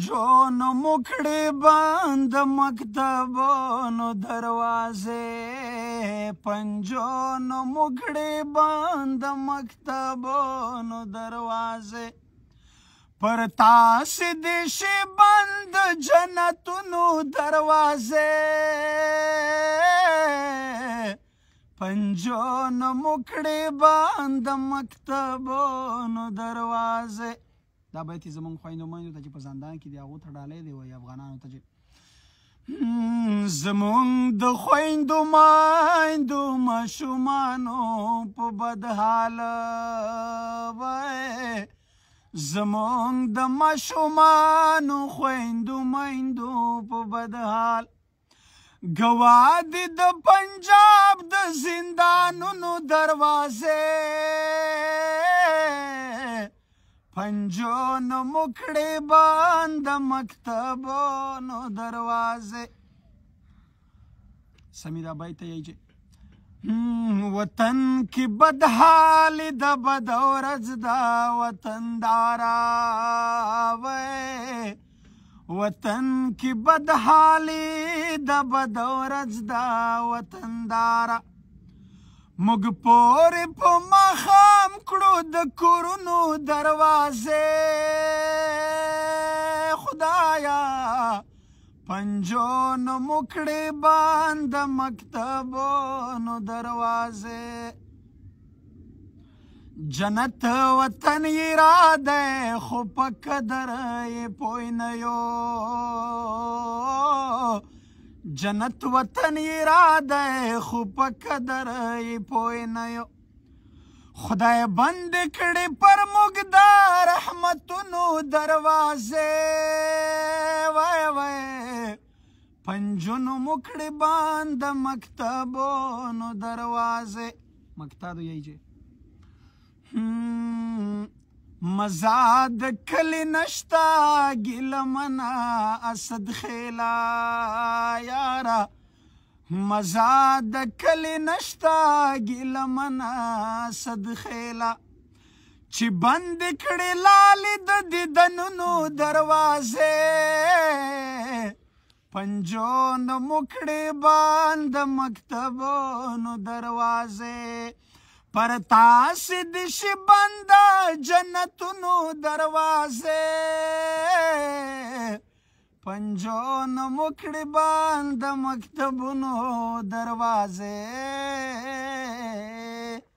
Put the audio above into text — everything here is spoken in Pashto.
پنجونو مکړې بند مکتبونو دروازې پنجونو مکړې بند مکتبونو دروازې پر تاسې دې شي بند جنتونو دروازې پنجونو مکړې بند مکتبونو دروازې. دا بیت یې زموږ خویندو میندو ته چې په زندان کې دي هغو ته ډالۍ دی وایي افغانانو ته چې زموږ د خویندو میندو ماشومانو په بد حاله وای زموږ د ماشومانو خویندو میندو په بد حال ګواه دي د پنجاب د زندانونو دروازې پنجونو مکړې بند مکتبونو دروازې. سمیرا بیت یې چې وطن کې بدحالي د بد ورځ دا وطندارا وای وطن کې بدحالي د بد ورځ دا وطندارا موږ پورې په ماښام کړو د کورونو دروازې خدایا پنجونو مکړې بند مکتبونو دروازې. جنت وطن یې را دی خو په قدر یې پوی نه یو جنت وطن یې را دی خو په قدر یې پوی نه یو خدای بند کړې پر موږ دا رحمتونو دروازې وای وای پنجونو مکړې بند مکتبونو دروازې. مکتب یې چې مزاد کلی نشتا ګیلمنه اسد خیلا یارا مزاد کلی نشتا ګیلمنه اسد خیلا چې بند کړې لالې د دیدنونو دروازې پنجونو مکړې بند مکتبونو دروازې پر تاسې دې شي بنده جنتونو دروازې پنجونو مکړې بند مکتبونو دروازې.